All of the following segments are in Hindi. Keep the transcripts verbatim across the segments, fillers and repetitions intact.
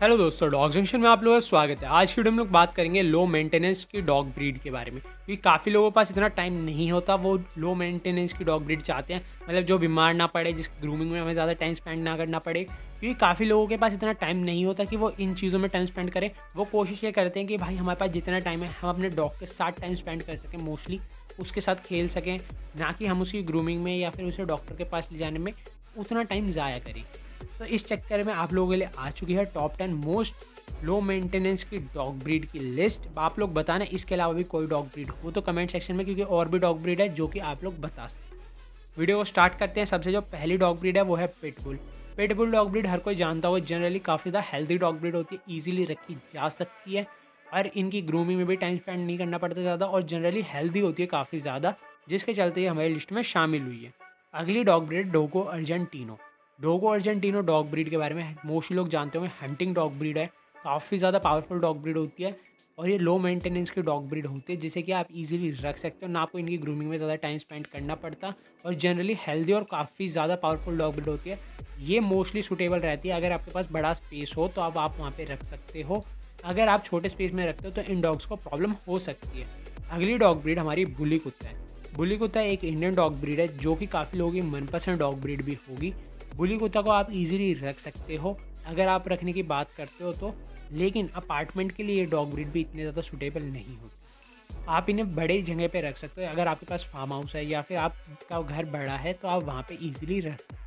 हेलो दोस्तों, डॉग जंक्शन में आप लोगों का स्वागत है। आज की वीडियो में लोग बात करेंगे लो मेंटेनेंस की डॉग ब्रीड के बारे में, क्योंकि काफ़ी लोगों के पास इतना टाइम नहीं होता। वो लो मेंटेनेंस की डॉग ब्रीड चाहते हैं, मतलब जो बीमार ना पड़े, जिसकी ग्रूमिंग में हमें ज़्यादा टाइम स्पेंड ना करना पड़े। क्योंकि काफ़ी लोगों के पास इतना टाइम नहीं होता कि वो इन चीज़ों में टाइम स्पेंड करें। वो कोशिश ये करते हैं कि भाई हमारे पास जितना टाइम है हम अपने डॉग के साथ टाइम स्पेंड कर सकें, मोस्टली उसके साथ खेल सकें, ना कि हम उसकी ग्रूमिंग में या फिर उसे डॉक्टर के पास ले जाने में उतना टाइम ज़ाया करें। तो इस चक्कर में आप लोगों के लिए आ चुकी है top ten most low maintenance की डॉग ब्रीड की लिस्ट। आप लोग बताना इसके अलावा भी कोई डॉग ब्रीड हो तो कमेंट सेक्शन में, क्योंकि और भी डॉग ब्रीड है जो कि आप लोग बता सकते हैं। वीडियो को स्टार्ट करते हैं। सबसे जो पहली डॉग ब्रीड है वो है पिटबुल। पिटबुल डॉग ब्रीड हर कोई जानता होगा, जनरली काफ़ी ज़्यादा हेल्दी डॉग ब्रीड होती है, ईजिली रखी जा सकती है और इनकी ग्रूमिंग में भी टाइम स्पेंड नहीं करना पड़ता ज़्यादा, और जनरली हेल्दी होती है काफ़ी ज़्यादा, जिसके चलते ये हमारी लिस्ट में शामिल हुई है। अगली dog breed Dogo Argentino. Dogo Argentino dog breed के बारे में मोस्टली लोग जानते होंगे, हंटिंग डॉग ब्रीड है, काफ़ी ज़्यादा पावरफुल डॉग ब्रीड होती है और ये लो मेंटेनेंस की डॉग ब्रीड होती है, जिसे कि आप इजीली रख सकते हो, ना आपको इनकी ग्रूमिंग में ज़्यादा टाइम स्पेंड करना पड़ता, और जनरली हेल्दी और काफ़ी ज़्यादा पावरफुल डॉग ब्रीड होती है। ये मोस्टली सूटेबल रहती है, अगर आपके पास बड़ा स्पेस हो तो अब आप वहाँ पे रख सकते हो। अगर आप छोटे स्पेस में रखते हो तो इन डॉग्स को प्रॉब्लम हो सकती है। अगली डॉग ब्रीड हमारी बुली कुत्ता है। बुली कुत्ता एक इंडियन डॉग ब्रीड है जो कि काफ़ी लोगों की मनपसंद डॉग ब्रीड भी होगी। बुली कुत्ता को आप इजीली रख सकते हो अगर आप रखने की बात करते हो तो, लेकिन अपार्टमेंट के लिए ये डॉग ब्रीड भी इतने ज़्यादा सूटेबल नहीं होती। आप इन्हें बड़े जगह पे रख सकते हो, अगर आपके पास फार्म हाउस है या फिर आपका घर बड़ा है तो आप वहाँ पे इजीली रख सकते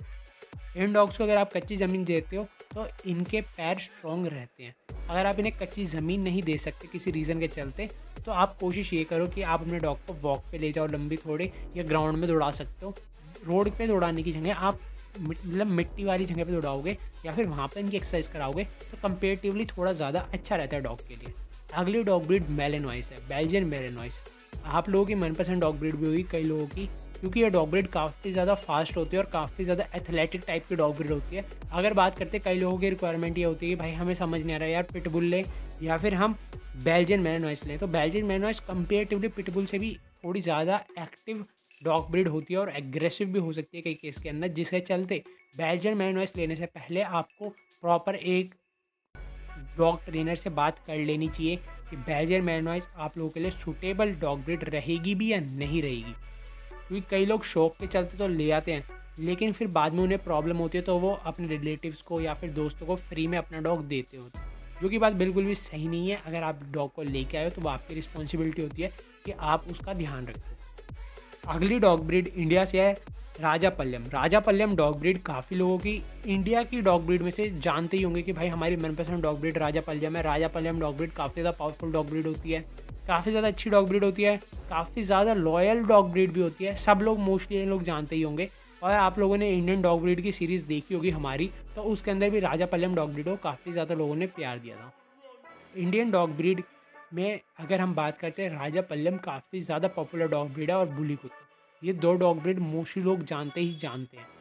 हो। इन डॉग्स को अगर आप कच्ची ज़मीन देते हो तो इनके पैर स्ट्रॉन्ग रहते हैं। अगर आप इन्हें कच्ची ज़मीन नहीं दे सकते किसी रीज़न के चलते, तो आप कोशिश ये करो कि आप अपने डॉग को वॉक पे ले जाओ लंबी थोड़े, या ग्राउंड में दौड़ा सकते हो। रोड पे दौड़ाने की जगह आप मतलब मिट्टी वाली जगह पे दौड़ाओगे या फिर वहाँ पे इनकी एक्सरसाइज कराओगे तो कंपेरेटिवली थोड़ा ज़्यादा अच्छा रहता है डॉग के लिए। अगली डॉग ब्रीड मेलेनॉइस है, बेल्जियन मेलेनॉइस। आप लोगों की मनपसंद डॉग ब्रीड भी होगी कई लोगों की, क्योंकि ये डॉग ब्रीड काफ़ी ज़्यादा फास्ट होती है और काफ़ी ज़्यादा एथलेटिक टाइप की डॉग ब्रीड होती है। अगर बात करते हैं, कई लोगों की रिक्वायरमेंट ये होती है कि भाई हमें समझ नहीं आ रहा है यार, पिटबुल लें या फिर हम बेल्जियन मेलेनॉइस लें। तो बेल्जियन मेलेनॉइस कंपेरेटिवली पिटबुल से भी थोड़ी ज़्यादा एक्टिव डॉग ब्रीड होती है और एग्रेसिव भी हो सकती है कई केस के अंदर, जिसके चलते बेल्जियन मेलेनॉइस लेने से पहले आपको प्रॉपर एक डॉग ट्रेनर से बात कर लेनी चाहिए कि बेल्जियन मेलेनॉइस आप लोगों के लिए सूटेबल डॉग ब्रीड रहेगी भी या नहीं रहेगी। क्योंकि कई लोग शौक के चलते तो ले आते हैं, लेकिन फिर बाद में उन्हें प्रॉब्लम होती है तो वो अपने रिलेटिव्स को या फिर दोस्तों को फ्री में अपना डॉग देते होते हैं, जो कि बात बिल्कुल भी सही नहीं है। अगर आप डॉग को लेके आए हो तो वो आपकी रिस्पॉन्सिबिलिटी होती है कि आप उसका ध्यान रखो। अगली डॉग ब्रीड इंडिया से है, राजापल्यम। राजापल्यम डॉग ब्रीड काफ़ी लोगों की इंडिया की डॉग ब्रीड में से जानते ही होंगे कि भाई हमारी मनपसंद डॉग ब्रीड राजापल्यम है। राजापल्यम डॉग ब्रीड काफ़ी ज़्यादा पावरफुल डॉग ब्रीड होती है, काफ़ी ज़्यादा अच्छी डॉग ब्रीड होती है, काफ़ी ज़्यादा लॉयल डॉग ब्रीड भी होती है। सब लोग मोस्टली ये लोग जानते ही होंगे, और आप लोगों ने इंडियन डॉग ब्रीड की सीरीज़ देखी होगी हमारी, तो उसके अंदर भी राजापल्यम डॉग ब्रीड को काफ़ी ज़्यादा लोगों ने प्यार दिया था। इंडियन डॉग ब्रीड में अगर हम बात करते हैं, राजापल्यम काफ़ी ज़्यादा पॉपुलर डॉग ब्रीड है, और बुली कुत्ता, ये दो डॉग ब्रीड मोस्टली लोग जानते ही जानते हैं।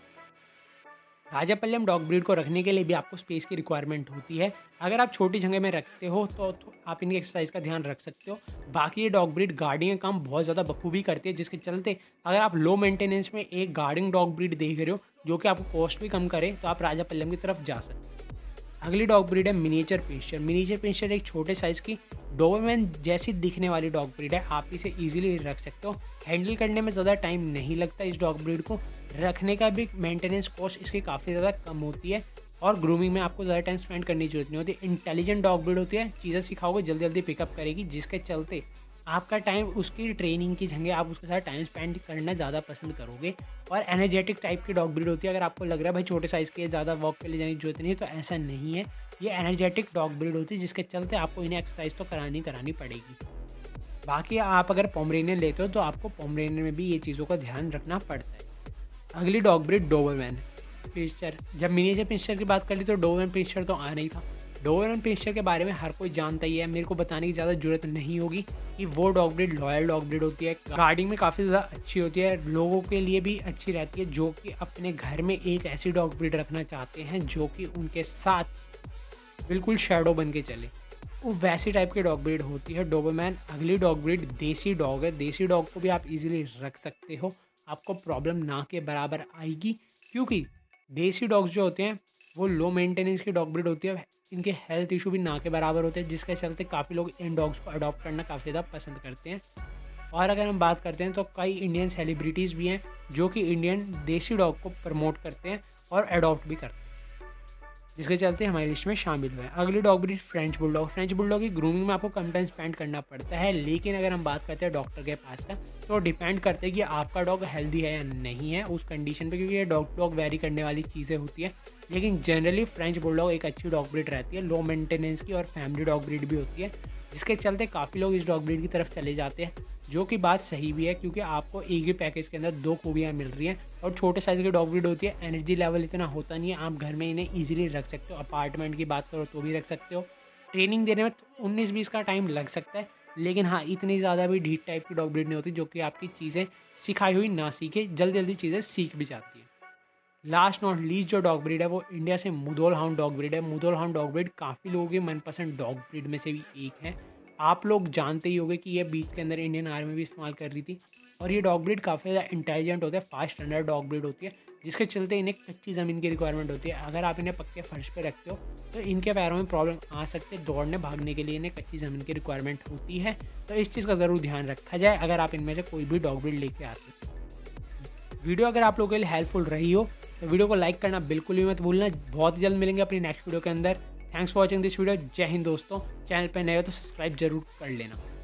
राजापल्यम डॉग ब्रीड को रखने के लिए भी आपको स्पेस की रिक्वायरमेंट होती है। अगर आप छोटी जगह में रखते हो तो, तो आप इनकी एक्सरसाइज का ध्यान रख सकते हो। बाकी ये डॉग ब्रीड गार्डिंग का काम बहुत ज़्यादा बखूबी करती है, जिसके चलते अगर आप लो मेंटेनेंस में एक गार्डिंग डॉग ब्रीड देख रहे हो जो कि आपको कॉस्ट भी कम करे, तो आप राजापल्यम की तरफ जा सकते हो। अगली डॉग ब्रीड है मिनिएचर पिंस्चर। मिनिएचर पिंस्चर एक छोटे साइज़ की डोबरमैन जैसी दिखने वाली डॉग ब्रीड है। आप इसे इजीली रख सकते हो, हैंडल करने में ज़्यादा टाइम नहीं लगता इस डॉग ब्रीड को, रखने का भी मेंटेनेंस कॉस्ट इसकी काफ़ी ज़्यादा कम होती है, और ग्रूमिंग में आपको ज़्यादा टाइम स्पेंड करने की जरूरत नहीं होती। इंटेलिजेंट डॉग ब्रीड होती है, चीज़ें सिखाओगे जल्दी जल्दी पिकअप करेगी, जिसके चलते आपका टाइम उसकी ट्रेनिंग की जगह आप उसके साथ टाइम स्पेंड करना ज़्यादा पसंद करोगे। और एनर्जेटिक टाइप की डॉग ब्रीड होती है। अगर आपको लग रहा है भाई छोटे साइज़ के ज़्यादा वॉक पे ले जाने की जरूरत नहीं है, तो ऐसा नहीं है। ये एनर्जेटिक डॉग ब्रीड होती है, जिसके चलते आपको इन्हें एक्सरसाइज तो करानी करानी पड़ेगी। बाकी आप अगर पोमरेनियन लेते हो तो आपको पोमरेनियन में भी ये चीज़ों का ध्यान रखना पड़ता है। अगली डॉग ब्रीड डोबरमैन पिंस्चर। जब मिनिएचर पिंस्चर की बात कर ली तो डोबरमैन पिंस्चर तो आना ही था। डोबरमैन पिंस्चर के बारे में हर कोई जानता ही है, मेरे को बताने की ज़्यादा जरूरत नहीं होगी कि वो dog breed loyal dog breed होती है, गार्डिंग में काफ़ी ज़्यादा अच्छी होती है, लोगों के लिए भी अच्छी रहती है जो कि अपने घर में एक ऐसी डॉग ब्रीड रखना चाहते हैं जो कि उनके साथ बिल्कुल शैडो बन के चले। वो वैसी टाइप की डॉग ब्रीड होती है डोबरमैन। अगली डॉग ब्रीड देसी डॉग है। देसी डॉग को भी आप इजीली रख सकते हो, आपको प्रॉब्लम ना के बराबर आएगी, क्योंकि देसी डॉग्स जो होते हैं वो लो मेंटेनेंस की डॉग ब्रीड होती है। इनके हेल्थ इशू भी ना के बराबर होते हैं, जिसके चलते काफ़ी लोग इन डॉग्स को अडॉप्ट करना काफ़ी ज़्यादा पसंद करते हैं। और अगर हम बात करते हैं तो कई इंडियन सेलिब्रिटीज़ भी हैं जो कि इंडियन देसी डॉग को प्रमोट करते हैं और अडॉप्ट भी करते हैं, जिसके चलते हमारी लिस्ट में शामिल हुए हैं। अगली dog breed French bulldog. French bulldog की ग्रूमिंग में आपको कम टाइम स्पेंड करना पड़ता है, लेकिन अगर हम बात करते हैं डॉक्टर के पास का, तो डिपेंड करते हैं कि आपका डॉग हेल्दी है या नहीं है उस कंडीशन पे, क्योंकि ये डॉग डॉग वेरी करने वाली चीज़ें होती हैं। लेकिन जनरली फ्रेंच बुलडॉग एक अच्छी डॉग ब्रीड रहती है, लो मेंटेनेंस की और फैमिली डॉग ब्रीड भी होती है, जिसके चलते काफ़ी लोग इस डॉग ब्रीड की तरफ चले जाते हैं, जो कि बात सही भी है, क्योंकि आपको एक ही पैकेज के अंदर दो खूबियाँ मिल रही हैं। और छोटे साइज़ की डॉग ब्रीड होती है, एनर्जी लेवल इतना होता नहीं है, आप घर में इन्हें ईजिली रख सकते हो। अपार्टमेंट की बात करो तो भी रख सकते हो। ट्रेनिंग देने में उन्नीस बीस का टाइम लग सकता है, लेकिन हाँ इतनी ज़्यादा भी ढीठ टाइप की डॉग ब्रीड नहीं होती जो कि आपकी चीज़ें सिखाई हुई ना सीखे, जल्दी जल्दी चीज़ें सीख भी जाती है। लास्ट नॉट लीस्ट जो डॉग ब्रीड है वो इंडिया से मुधोल हाउंड डॉग ब्रीड है। मुधोल हाउंड डॉग ब्रीड काफ़ी लोगों की मनपसंद डॉग ब्रीड में से भी एक है। आप लोग जानते ही होंगे कि ये बीच के अंदर इंडियन आर्मी भी इस्तेमाल कर रही थी, और ये डॉग ब्रीड काफ़ी ज़्यादा इंटेलिजेंट होता है, फास्ट रनर डॉग ब्रीड होती है, जिसके चलते इन्हें कच्ची ज़मीन की रिक्वायरमेंट होती है। अगर आप इन्हें पक्के फर्श पे रखते हो तो इनके पैरों में प्रॉब्लम आ सकती है, दौड़ने भागने के लिए इन्हें कच्ची ज़मीन की रिक्वायरमेंट होती है। तो इस चीज़ का ज़रूर ध्यान रखा जाए अगर आप इनमें से कोई भी डॉग ब्रीड लेके आते हैं। वीडियो अगर आप लोगों के लिए हेल्पफुल रही हो तो वीडियो को लाइक करना बिल्कुल भी मत भूलना। बहुत जल्द मिलेंगे अपनी नेक्स्ट वीडियो के अंदर। Thanks for watching this video. जय हिंद दोस्तों। चैनल पर नए हो तो सब्सक्राइब जरूर कर लेना।